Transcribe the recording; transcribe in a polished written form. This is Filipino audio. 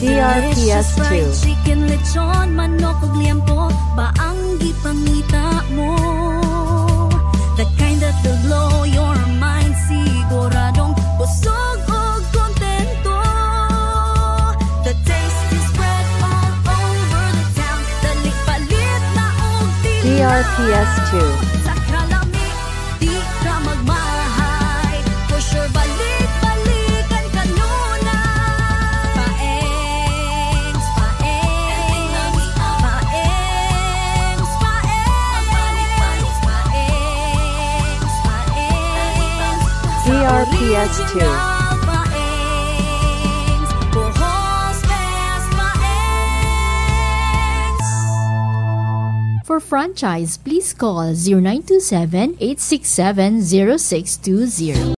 DRPS 2. Chicken, lechon, manok, ug liempo, baang gipangita mo. The kind that will blow your mind, siguradong busog ug kontento. The taste is spread all over the town. Dali-palit na og DRPS 2. DRPS 2. For franchise, please call 0927-867-0620.